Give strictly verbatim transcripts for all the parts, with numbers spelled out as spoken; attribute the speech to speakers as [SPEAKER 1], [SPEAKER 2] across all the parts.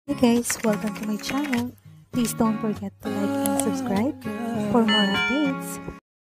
[SPEAKER 1] Hey guys, welcome to my channel. Please don't forget to like and subscribe for more updates.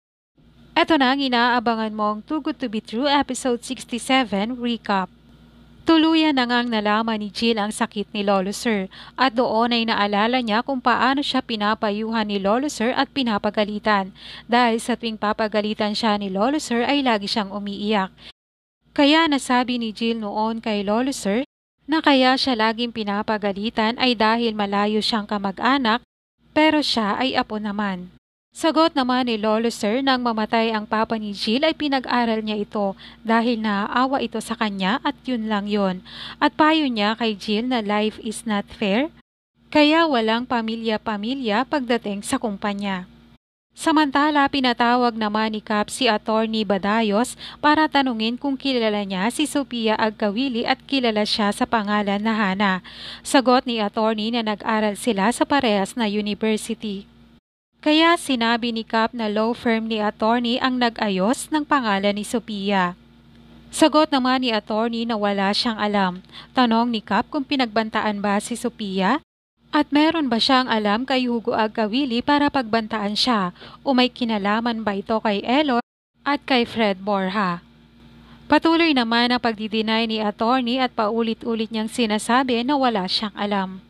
[SPEAKER 1] Ito na ang inaabangan mong Too Good to be True episode sixty-seven recap. Tuluyan na ngang nalaman ni Jill ang sakit ni Lolo Sir at doon ay naalala niya kung paano siya pinapayuhan ni Lolo Sir at pinapagalitan. Dahil sa tuwing papagalitan siya ni Lolo Sir ay lagi siyang umiiyak. Kaya nasabi ni Jill noon kay Lolo Sir na kaya siya laging pinapagalitan ay dahil malayo siyang kamag-anak pero siya ay apo naman. Sagot naman ni Lolo Sir nang mamatay ang papa ni Jill ay pinag-aral niya ito dahil naaawa ito sa kanya at yun lang yun. At payo niya kay Jill na life is not fair, kaya walang pamilya-pamilya pagdating sa kumpanya. Samantala, pinatawag naman ni Cap si Attorney Badayos para tanungin kung kilala niya si Sophia Agkawili at kilala siya sa pangalan na Hana. Sagot ni Attorney na nag-aral sila sa parehas na university. Kaya sinabi ni Cap na law firm ni Attorney ang nag-ayos ng pangalan ni Sophia. Sagot naman ni Attorney na wala siyang alam. Tanong ni Cap kung pinagbantaan ba si Sophia? At meron ba siyang alam kay Hugo Agkawili para pagbantaan siya o may kinalaman ba ito kay Eloy at kay Fred Borja? Patuloy naman ang pagdidinay ni Attorney at paulit-ulit niyang sinasabi na wala siyang alam.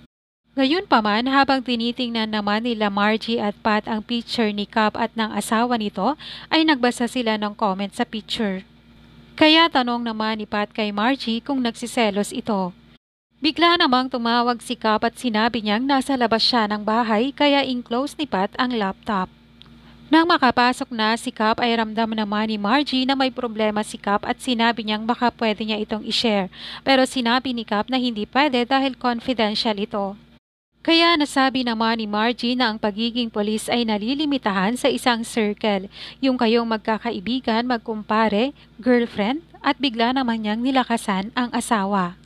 [SPEAKER 1] Gayunpaman, habang tinitingnan naman nila Margie at Pat ang picture ni Cap at ng asawa nito, ay nagbasa sila ng comment sa picture. Kaya tanong naman ni Pat kay Margie kung nagsiselos ito. Bigla namang tumawag si Cap at sinabi niyang nasa labas siya ng bahay kaya in-close ni Pat ang laptop. Nang makapasok na si Cap ay ramdam naman ni Margie na may problema si Cap at sinabi niyang baka pwede niya itong i-share. Pero sinabi ni Cap na hindi pwede dahil confidential ito. Kaya nasabi naman ni Margie na ang pagiging polis ay nalilimitahan sa isang circle, yung kayong magkakaibigan, magkumpare, girlfriend at bigla naman niyang nilakasan ang asawa.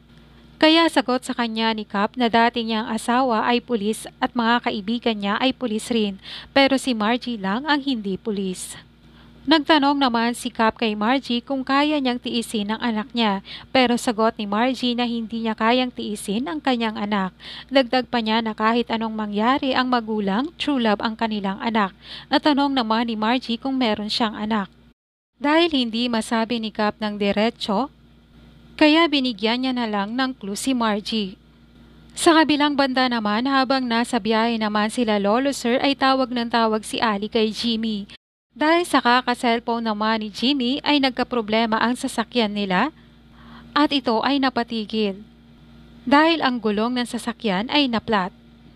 [SPEAKER 1] Kaya sagot sa kanya ni Cap na dati niyang asawa ay pulis at mga kaibigan niya ay pulis rin, pero si Margie lang ang hindi pulis. Nagtanong naman si Cap kay Margie kung kaya niyang tiisin ang anak niya, pero sagot ni Margie na hindi niya kayang tiisin ang kanyang anak. Dagdag pa niya na kahit anong mangyari ang magulang, true love ang kanilang anak. Natanong naman ni Margie kung meron siyang anak. Dahil hindi masabi ni Cap ng diretso, kaya binigyan niya na lang ng clue si Margie. Sa kabilang banda naman, habang nasa biyahe naman sila Lolo Sir ay tawag ng tawag si Ali kay Jimmy. Dahil sa kaka-cellphone naman ni Jimmy ay nagkaproblema ang sasakyan nila at ito ay napatigil. Dahil ang gulong ng sasakyan ay naplat.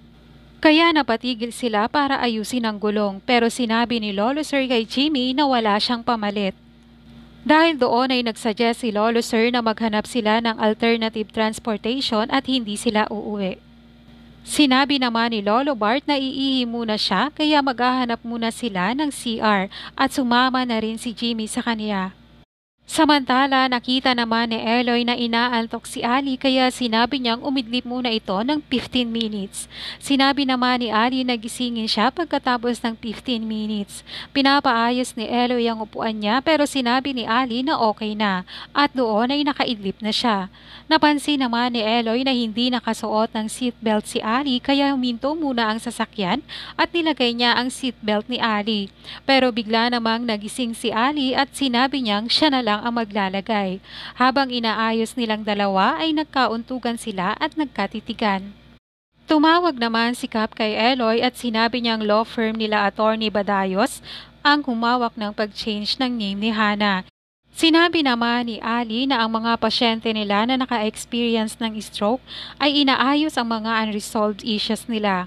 [SPEAKER 1] Kaya napatigil sila para ayusin ang gulong pero sinabi ni Lolo Sir kay Jimmy na wala siyang pamalit. Dahil doon ay nagsuggest si Lolo Sir na maghanap sila ng alternative transportation at hindi sila uuwi. Sinabi naman ni Lolo Bart na iihi muna siya kaya maghahanap muna sila ng C R at sumama na rin si Jimmy sa kanya. Samantala, nakita naman ni Eloy na inaantok si Ali kaya sinabi niyang umidlip muna ito ng fifteen minutes. Sinabi naman ni Ali na gisingin siya pagkatapos ng fifteen minutes. Pinapaayos ni Eloy ang upuan niya pero sinabi ni Ali na okay na at doon ay nakaidlip na siya. Napansin naman ni Eloy na hindi nakasuot ng seatbelt si Ali kaya huminto muna ang sasakyan at nilagay niya ang seatbelt ni Ali. Pero bigla namang nagising si Ali at sinabi niyang siya na lang ang maglalagay. Habang inaayos nilang dalawa ay nagkauntugan sila at nagkatitigan. Tumawag naman si Cap kay Eloy at sinabi niyang law firm nila Attorney Badayos ang humawak ng pag-change ng name ni Hana. Sinabi naman ni Ali na ang mga pasyente nila na naka-experience ng stroke ay inaayos ang mga unresolved issues nila.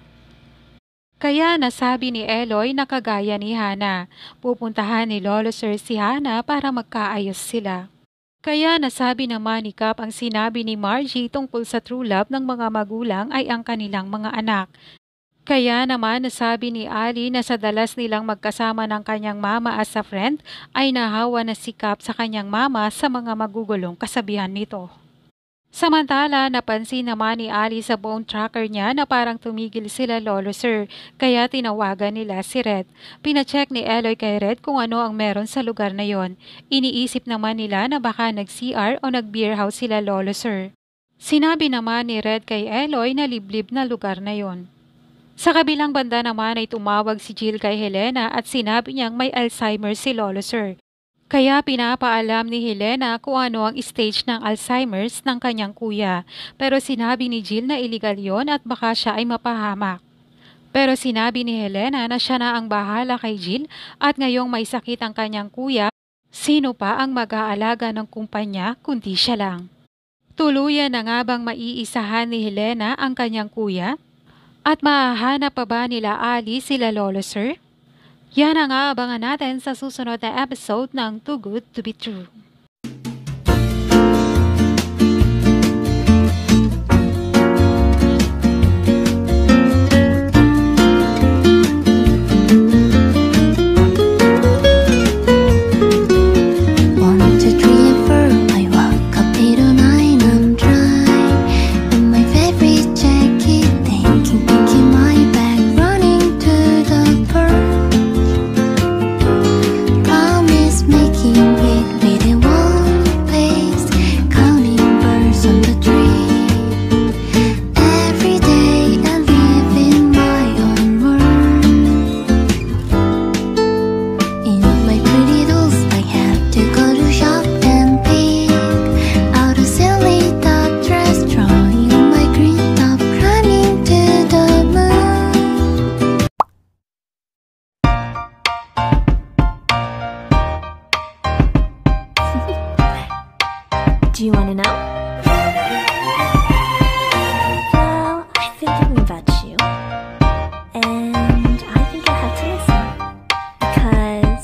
[SPEAKER 1] Kaya nasabi ni Eloy na kagaya ni Hana, pupuntahan ni Lolo Sir si Hana para magkaayos sila. Kaya nasabi naman ni Cap ang sinabi ni Margie tungkol sa true love ng mga magulang ay ang kanilang mga anak. Kaya naman nasabi ni Ali na sa dalas nilang magkasama ng kanyang mama as a friend ay nahawa na si Cap sa kanyang mama sa mga magugulong kasabihan nito. Samantala, napansin naman ni Ali sa phone tracker niya na parang tumigil sila Lolo Sir, kaya tinawagan nila si Red. Pinacheck ni Eloy kay Red kung ano ang meron sa lugar na yon. Iniisip naman nila na baka nag-C R o nag-beer house sila Lolo Sir. Sinabi naman ni Red kay Eloy na liblib na lugar na yon. Sa kabilang banda naman ay tumawag si Jill kay Helena at sinabi niyang may Alzheimer si Lolo Sir. Kaya pinapaalam ni Helena kung ano ang stage ng Alzheimer's ng kanyang kuya. Pero sinabi ni Jill na illegal yon at baka siya ay mapahamak. Pero sinabi ni Helena na siya na ang bahala kay Jill at ngayong may sakit ang kanyang kuya, sino pa ang mag-aalaga ng kumpanya kundi siya lang. Tuluyan na nga bang maiisahan ni Helena ang kanyang kuya? At mahahanap pa ba nila Ali sila Lolo Sir? Yan ang aabangan natin sa susunod na episode ng Too Good to Be True.
[SPEAKER 2] Do you want to know? Well, I've been thinking about you, and I think I have to listen, because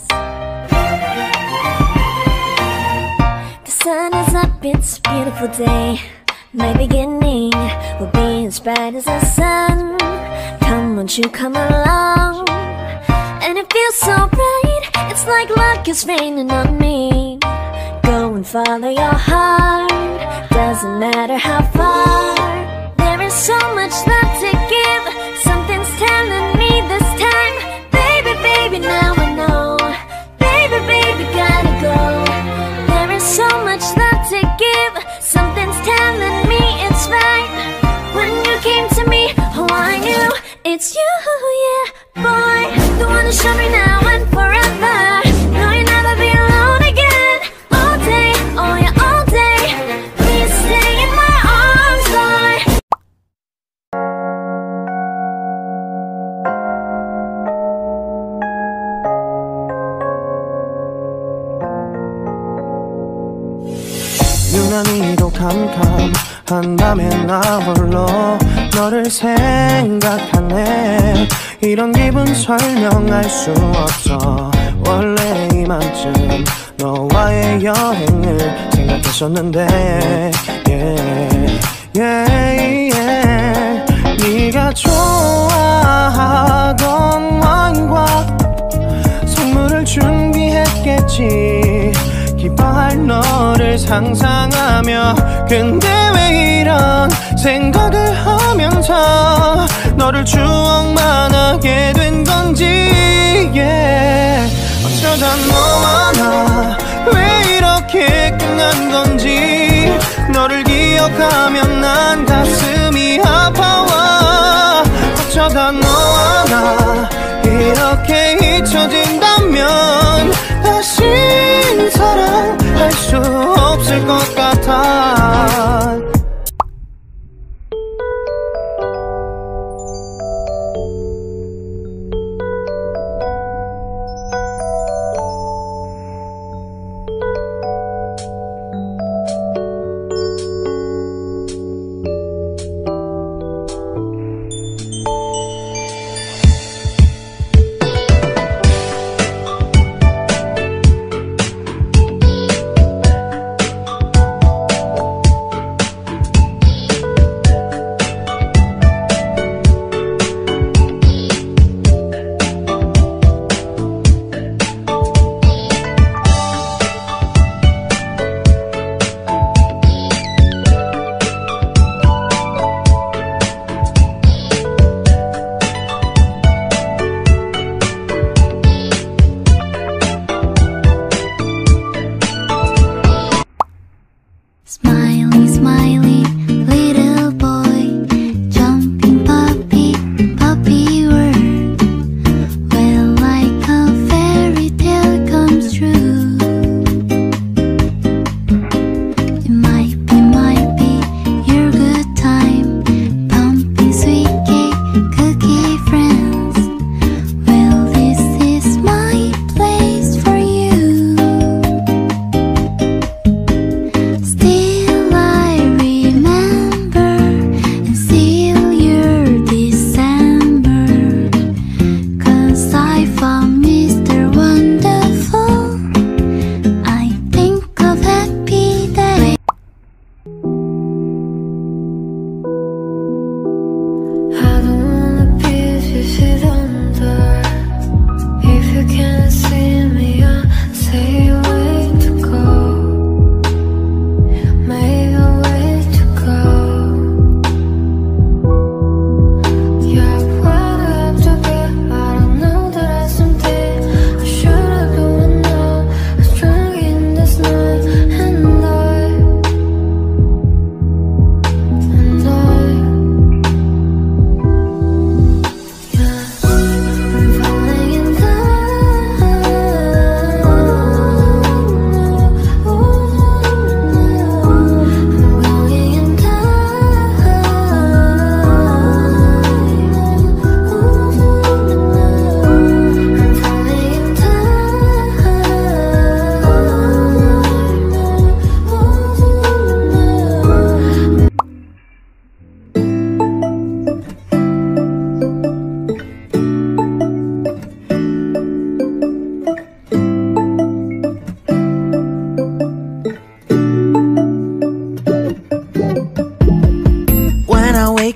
[SPEAKER 2] the sun is up, it's a beautiful day. My beginning will be as bright as the sun. Come, won't you come along? And it feels so bright, it's like luck is raining on me. Go and follow your heart, doesn't matter how far. There is so much love to give, something's telling me this time. Baby, baby, now I know. Baby, baby, gotta go. There is so much love to give, something's telling me it's right. When you came to me, oh I knew it's you, yeah, boy. The one to show me now and forever. No, you'll never be alone again. All day, oh yeah, all day. Please stay in my arms, boy.
[SPEAKER 3] 유난히도 캄캄한 밤에 나 홀로 너를 생각하네. 이런 기분 설명할 수 없어. 원래 이맘쯤 너와의 여행을 생각했었는데 yeah, yeah, yeah. 네가 좋아하던 와인과 선물을 준비했겠지. 기뻐할 너를 상상하며 근데 왜 이런 생각을 하면서 너를 추억만 하게 된 건지 yeah. 어쩌다 너와 나 왜 이렇게 끝난 건지 너를 기억하면 난 가슴이 아파와. 어쩌다 너와 나 이렇게 잊혀진다면 다시 사랑할 수 없을 것 같아.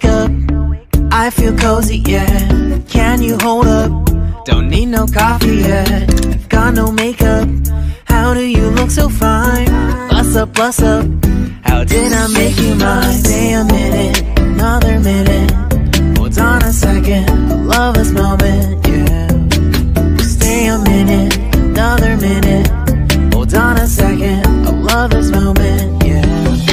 [SPEAKER 3] up, I feel cozy, yeah. Can you hold up? Don't need no coffee yet. Got no makeup. How do you look so fine? Bust up, bust up. How did I make you mine? Stay a minute, another minute. Hold on a second, I love this moment, yeah. Stay a minute, another minute. Hold on a second, I love this moment, yeah.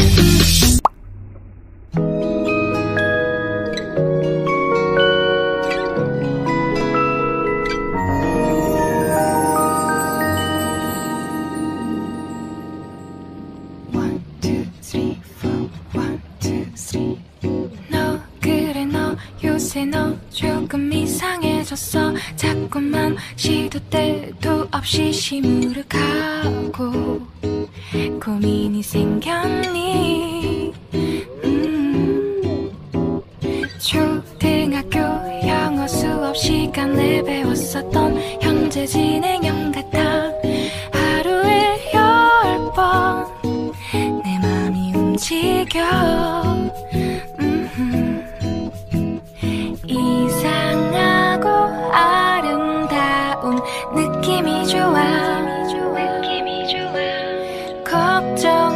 [SPEAKER 4] 너 조금 이상해졌어. 자꾸만 시도 때도 없이 시무룩하고 고민이 생겼니. 음. 초등학교 영어 수업 시간에 배웠었던 형제 진행형 같아. 하루에 열 번 내 맘이 움직여. 이상하고 아름다운 느낌이 좋아. 걱정